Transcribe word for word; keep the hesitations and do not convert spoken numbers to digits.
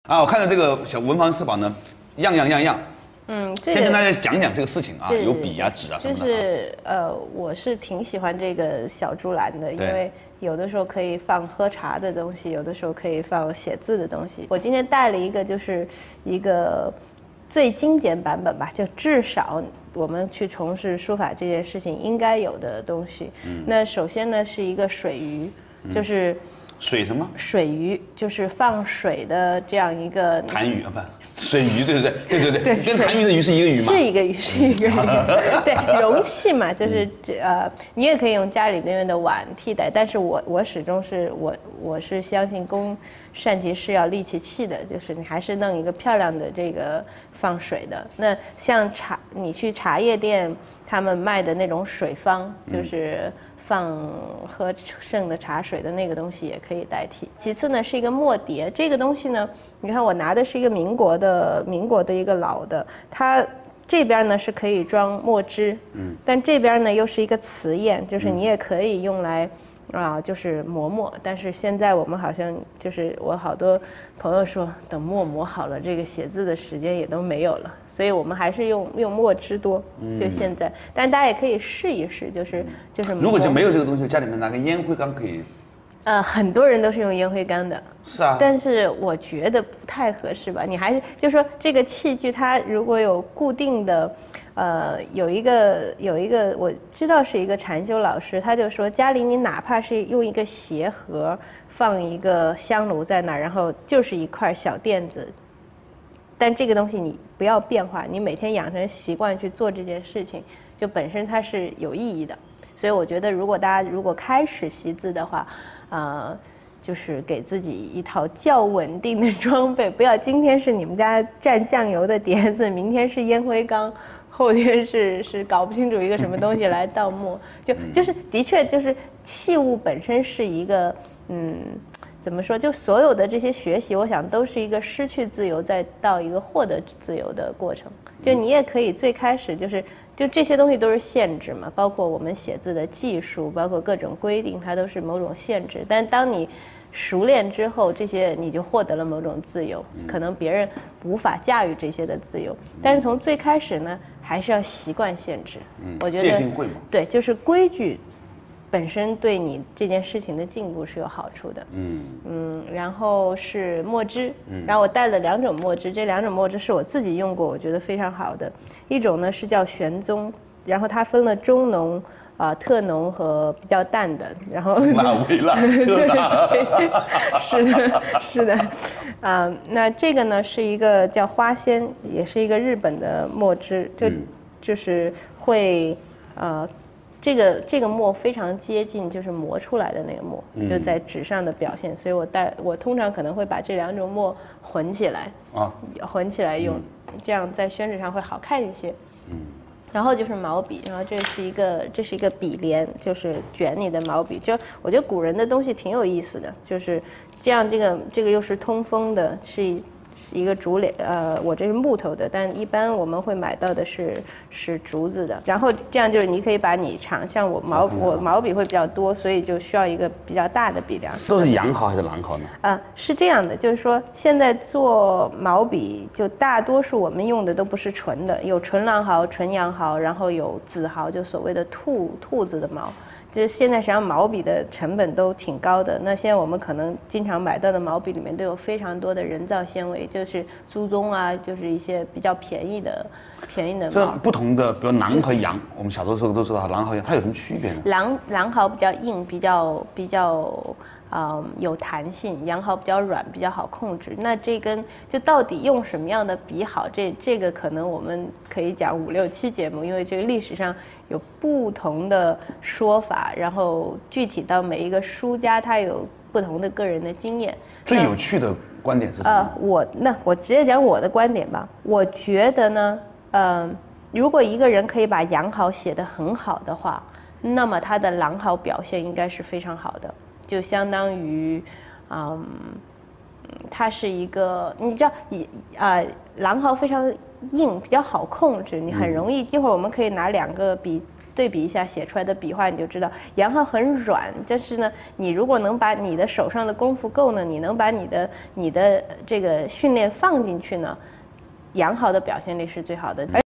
啊，我看到这个小文房四宝呢，样样样样。 嗯，这个、 先跟大家讲讲这个事情啊，有笔啊、纸啊什么的。 就是呃，我是挺喜欢这个小竹篮的，因为有的时候可以放喝茶的东西，有的时候可以放写字的东西。我今天带了一个，就是一个最精简版本吧，就至少我们去从事书法这件事情应该有的东西。嗯，那首先呢是一个水鱼，就是。嗯水什么？ 水鱼就是放水的这样一个痰盂啊，不，水鱼，对不对？对对对，跟痰盂的鱼是一个鱼吗？ 是一个鱼，是一个鱼。对，容器嘛，就是这呃，你也可以用家里那边的碗替代，但是我我始终是我我是相信工善其事要利其器的，就是你还是弄一个漂亮的这个放水的。那像茶，你去茶叶店，他们卖的那种水方，就是。嗯放喝剩的茶水的那个东西也可以代替。其次呢是一个墨碟，这个东西呢，你看我拿的是一个民国的民国的一个老的，它这边呢是可以装墨汁，嗯，但这边呢又是一个瓷砚，就是你也可以用来。啊，就是磨墨，但是现在我们好像就是我好多朋友说，等墨磨好了，这个写字的时间也都没有了，所以我们还是用用墨汁多，就现在。但大家也可以试一试，就是就是。 如果就没有这个东西，家里面拿个烟灰缸可以。 呃，很多人都是用烟灰缸的， 是啊， 但是我觉得不太合适吧。你还是就说这个器具，它如果有固定的，呃，有一个有一个我知道是一个禅修老师，他就说家里你哪怕是用一个鞋盒放一个香炉在那儿，然后就是一块小垫子，但这个东西你不要变化，你每天养成习惯去做这件事情，就本身它是有意义的。所以我觉得，如果大家如果开始习字的话，呃，就是给自己一套较稳定的装备，不要今天是你们家蘸酱油的碟子，明天是烟灰缸，后天是是搞不清楚一个什么东西来倒墨，就就是的确就是器物本身是一个嗯。怎么说？就所有的这些学习，我想都是一个失去自由，再到一个获得自由的过程。就你也可以最开始就是，就这些东西都是限制嘛，包括我们写字的技术，包括各种规定，它都是某种限制。但当你熟练之后，这些你就获得了某种自由，可能别人无法驾驭这些的自由。但是从最开始呢，还是要习惯限制。嗯，我觉得界定会嘛， 对，就是规矩。本身对你这件事情的进步是有好处的，嗯嗯，然后是墨汁，嗯，然后我带了两种墨汁，这两种墨汁是我自己用过，我觉得非常好的。一种呢是叫玄宗，然后它分了中浓、啊、呃、特浓和比较淡的，然后辣微辣特辣， 是的，是的，啊、呃，那这个呢是一个叫花仙，也是一个日本的墨汁，就、嗯、就是会呃。这个这个墨非常接近，就是磨出来的那个墨，嗯、就在纸上的表现。所以我带我通常可能会把这两种墨混起来，啊，混起来用，嗯、这样在宣纸上会好看一些。嗯，然后就是毛笔，然后这是一个这是一个笔连，就是卷你的毛笔。就我觉得古人的东西挺有意思的，就是这样，这个这个又是通风的，是。一个竹帘，呃，我这是木头的，但一般我们会买到的是是竹子的。然后这样就是你可以把你长，像我毛我毛笔会比较多，所以就需要一个比较大的笔梁。 都是羊毫还是狼毫呢？ 啊、呃，是这样的，就是说现在做毛笔，就大多数我们用的都不是纯的，有纯狼毫、纯羊毫，然后有紫毫，就所谓的兔兔子的毛。就现在实际上毛笔的成本都挺高的，那现在我们可能经常买到的毛笔里面都有非常多的人造纤维，就是猪鬃啊，就是一些比较便宜的便宜的毛。 这不同的，比如狼和羊，我们小的时候都知道狼和羊，它有什么区别呢？ 狼狼毫比较硬，比较比较。嗯，有弹性，羊毫比较软，比较好控制。那这根就到底用什么样的笔好？这这个可能我们可以讲五六期节目，因为这个历史上有不同的说法，然后具体到每一个书家，他有不同的个人的经验。 最有趣的观点是什么？ 呃，我那我直接讲我的观点吧。我觉得呢，嗯、呃，如果一个人可以把羊毫写得很好的话，那么他的狼毫表现应该是非常好的。就相当于，嗯，它是一个，你知道，以啊，狼毫非常硬，比较好控制，你很容易。一会儿我们可以拿两个比对比一下写出来的笔画，你就知道杨豪很软。但是呢，你如果能把你的手上的功夫够呢，你能把你的你的这个训练放进去呢，杨豪的表现力是最好的。而